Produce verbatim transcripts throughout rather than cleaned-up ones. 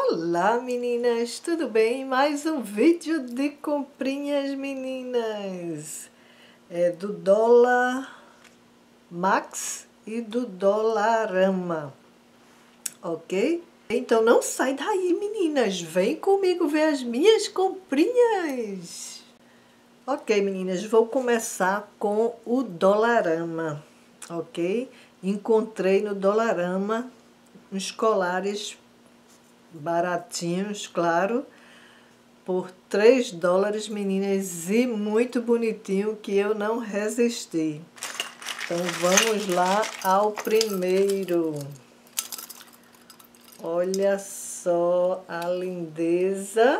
Olá meninas, tudo bem? Mais um vídeo de comprinhas, meninas. É do Dólar Max e do Dollarama, ok? Então não sai daí, meninas, vem comigo ver as minhas comprinhas. Ok, meninas, vou começar com o Dollarama, ok? Encontrei no Dollarama uns colares baratinhos, claro, por três dólares, meninas, e muito bonitinho, que eu não resisti. Então vamos lá ao primeiro. Olha só a lindeza.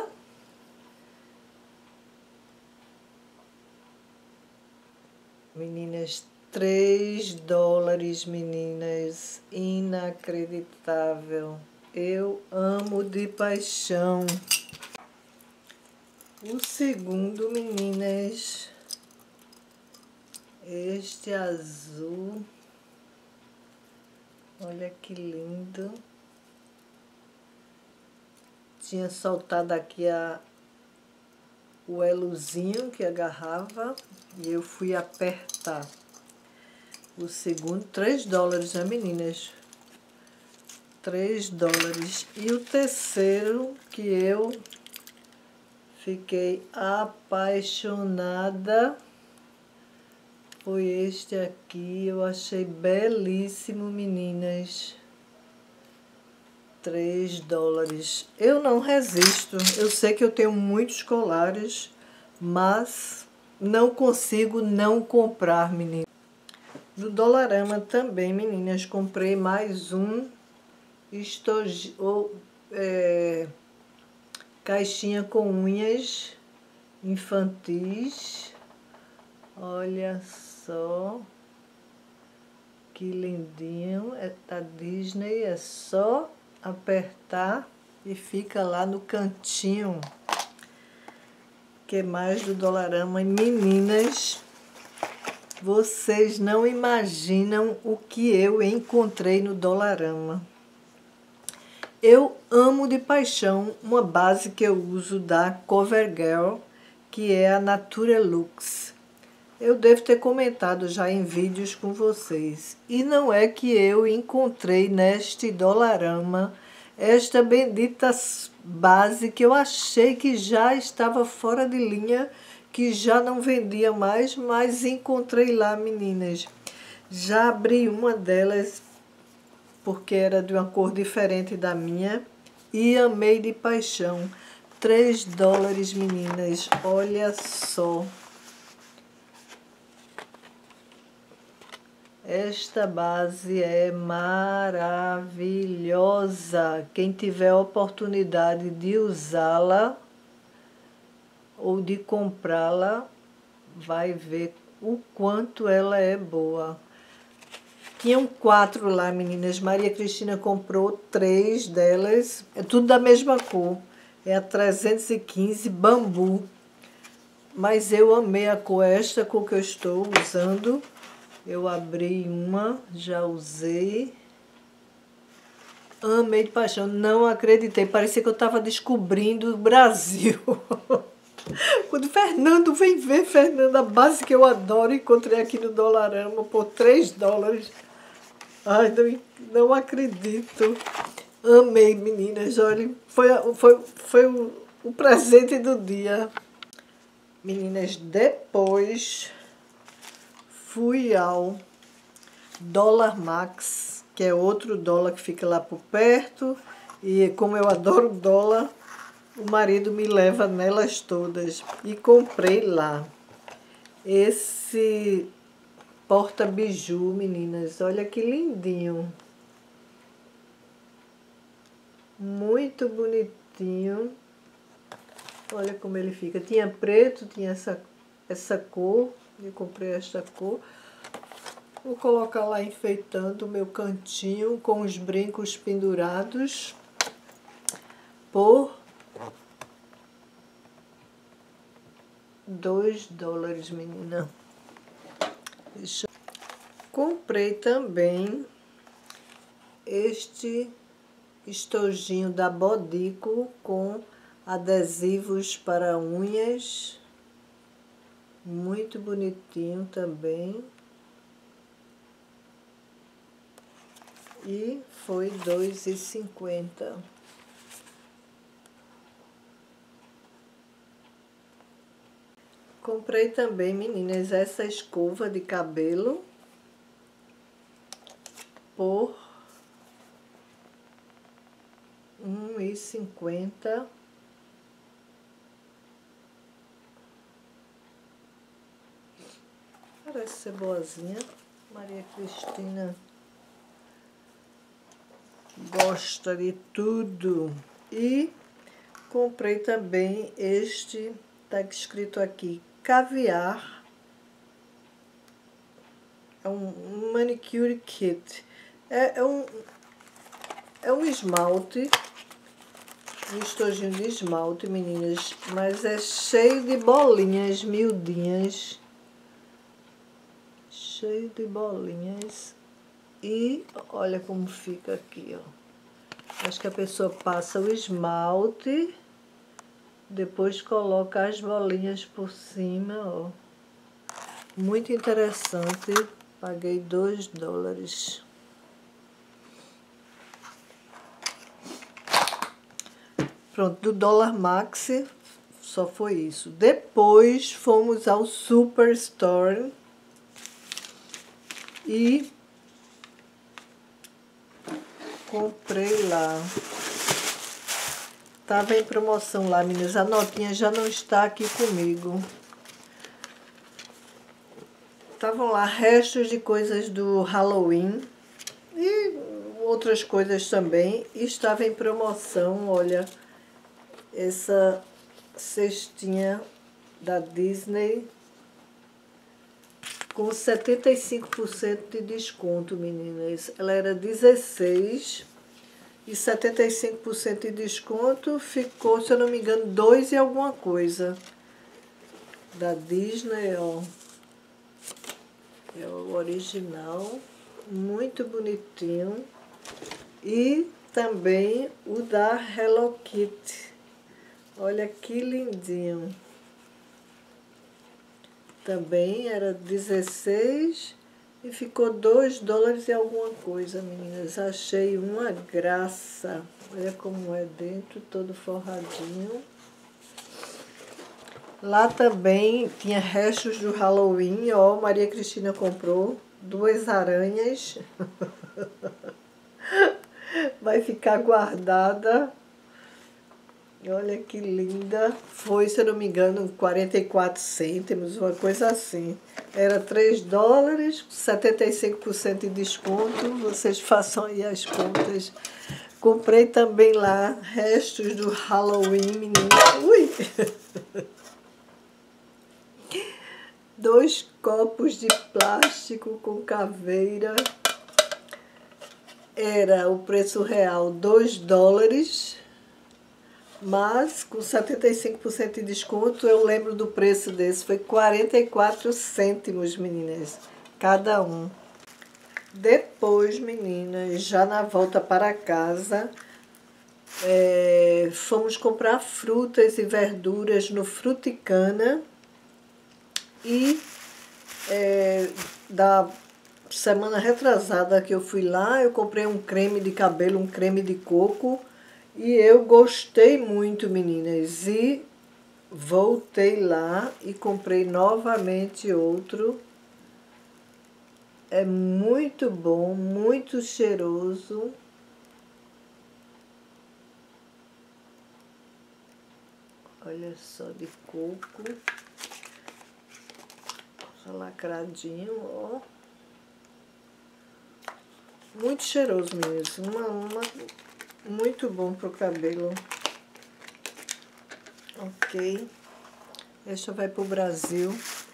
Meninas, três dólares, meninas, inacreditável. Eu amo de paixão. O segundo, meninas, este azul, olha que lindo. Tinha soltado aqui a, o elozinho que agarrava e eu fui apertar. O segundo, três dólares, né, meninas? três dólares. E o terceiro, que eu fiquei apaixonada, foi este aqui. Eu achei belíssimo, meninas. três dólares. Eu não resisto. Eu sei que eu tenho muitos colares, mas não consigo não comprar, meninas. Do Dollarama também, meninas, comprei mais um estojo, ou, é, caixinha com unhas infantis. Olha só que lindinho. É da Disney, é só apertar e fica lá no cantinho. Que mais do Dollarama? E meninas, vocês não imaginam o que eu encontrei no Dollarama. Eu amo de paixão uma base que eu uso da CoverGirl, que é a Naturelux. Eu devo ter comentado já em vídeos com vocês. E não é que eu encontrei neste Dollarama esta bendita base que eu achei que já estava fora de linha, que já não vendia mais, mas encontrei lá, meninas. Já abri uma delas, porque era de uma cor diferente da minha, e amei de paixão. três dólares, meninas, olha só. Esta base é maravilhosa. Quem tiver a oportunidade de usá-la ou de comprá-la, vai ver o quanto ela é boa. Tinham quatro lá, meninas. Maria Cristina comprou três delas. É tudo da mesma cor. É a trezentos e quinze bambu. Mas eu amei a cor, esta cor que eu estou usando. Eu abri uma, já usei. Amei de paixão, não acreditei. Parecia que eu estava descobrindo o Brasil. Quando Fernando vem ver, Fernando, a base que eu adoro, encontrei aqui no Dollarama por três dólares. Ai, não, não acredito. Amei, meninas. Olha, foi, foi, foi o, o presente do dia. Meninas, depois fui ao Dólar Max, que é outro dólar que fica lá por perto. E como eu adoro dólar, o marido me leva nelas todas. E comprei lá esse porta-biju, meninas. Olha que lindinho. Muito bonitinho. Olha como ele fica. Tinha preto, tinha essa, essa cor. Eu comprei esta cor. Vou colocar lá enfeitando o meu cantinho com os brincos pendurados por dois dólares, menina. Deixa... Comprei também este estojinho da Bodico com adesivos para unhas. Muito bonitinho também. E foi dois reais e cinquenta centavos. Comprei também, meninas, essa escova de cabelo por um real e cinquenta centavos. Parece ser boazinha. Maria Cristina gosta de tudo. E comprei também este, tá escrito aqui, caviar. É um manicure kit. É, é, um, é um esmalte, um estojinho de esmalte, meninas, mas é cheio de bolinhas miudinhas. Cheio de bolinhas. E olha como fica aqui, ó. Acho que a pessoa passa o esmalte, depois coloca as bolinhas por cima, ó. Muito interessante. Paguei dois dólares. Pronto, do Dollar Max só foi isso. Depois fomos ao Superstore e comprei lá. Tava em promoção lá, meninas. A notinha já não está aqui comigo. Estavam lá restos de coisas do Halloween e outras coisas também. E estava em promoção, olha, essa cestinha da Disney com setenta e cinco por cento de desconto, meninas. Ela era dezesseis e setenta e cinco por cento de desconto ficou, se eu não me engano, dois e alguma coisa. Da Disney, ó. É o original, muito bonitinho. E também o da Hello Kitty. Olha que lindinho. Também era dezesseis e ficou dois dólares e alguma coisa, meninas. Achei uma graça. Olha como é dentro, todo forradinho. Lá também tinha restos do Halloween, ó. Maria Cristina comprou duas aranhas. Vai ficar guardada. Olha que linda. Foi, se eu não me engano, quarenta e quatro cêntimos, uma coisa assim. Era três dólares, setenta e cinco por cento de desconto. Vocês façam aí as contas. Comprei também lá restos do Halloween, menina. Ui! Dois copos de plástico com caveira. Era o preço real dois dólares, mas com setenta e cinco por cento de desconto eu lembro do preço desse, foi quarenta e quatro cêntimos, meninas, cada um. Depois, meninas, já na volta para casa, é, fomos comprar frutas e verduras no Fruticana. E é, da semana retrasada que eu fui lá, eu comprei um creme de cabelo, um creme de coco. E eu gostei muito, meninas. E voltei lá e comprei novamente outro. É muito bom, muito cheiroso. Olha só, de coco. Lacradinho, ó. Muito cheiroso mesmo. Uma, uma, muito bom pro cabelo. Ok. Esta vai pro Brasil.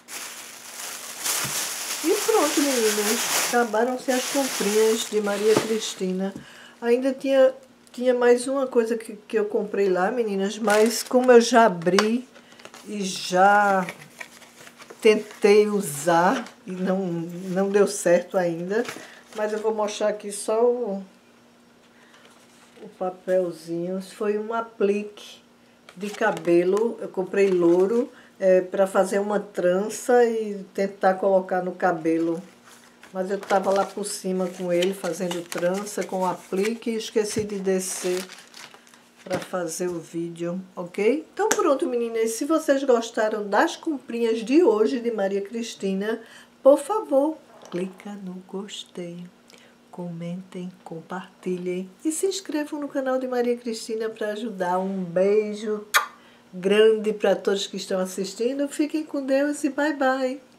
E pronto, meninas. Acabaram-se as comprinhas de Maria Cristina. Ainda tinha, tinha mais uma coisa que, que eu comprei lá, meninas. Mas como eu já abri e já tentei usar e não, não deu certo ainda, mas eu vou mostrar aqui só o, o papelzinho. Foi um aplique de cabelo. Eu comprei louro é, para fazer uma trança e tentar colocar no cabelo. Mas eu estava lá por cima com ele, fazendo trança com o aplique e esqueci de descer para fazer o vídeo, ok? Então pronto, meninas, se vocês gostaram das comprinhas de hoje de Maria Cristina, por favor, clica no gostei, comentem, compartilhem e se inscrevam no canal de Maria Cristina para ajudar. Um beijo grande para todos que estão assistindo. Fiquem com Deus e bye bye!